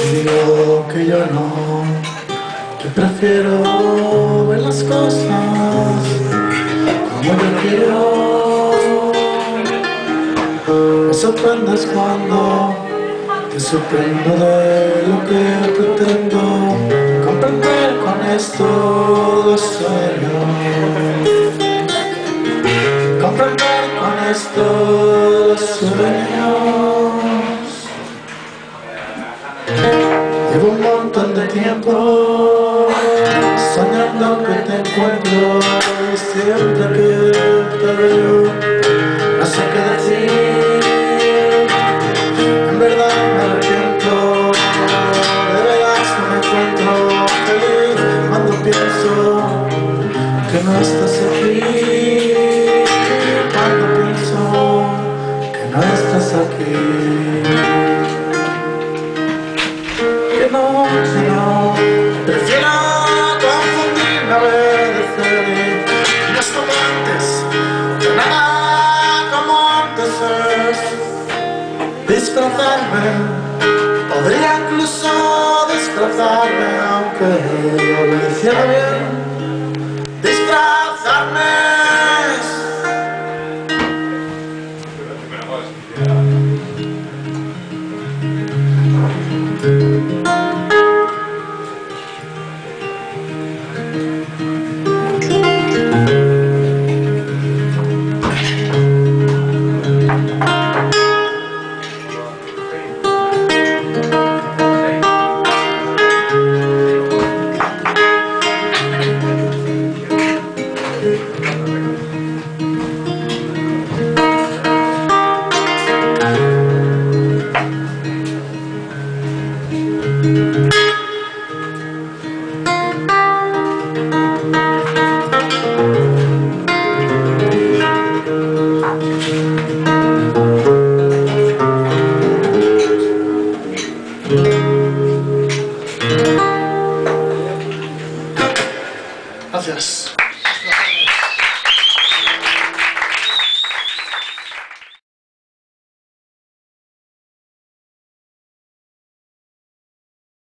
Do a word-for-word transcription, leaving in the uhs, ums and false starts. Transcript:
digo que yo no, que prefiero ver las cosas como yo quiero. Me sorprendes cuando te sorprendo de lo que pretendo comprender con esto los sueños, comprender con esto los sueños. Llevo un montón de tiempo soñando que te encuentro y siempre que te veo no sé qué decir. En verdad me arrepiento, de veras no me encuentro feliz cuando pienso que no estás aquí, cuando pienso que no estás aquí. Que no, que no, prefiero confundirme a veces y los tomantes de nada como antes es. Disfrazarme, podría incluso disfrazarme aunque yo lo hiciera bien. Disfrazarme. Gracias.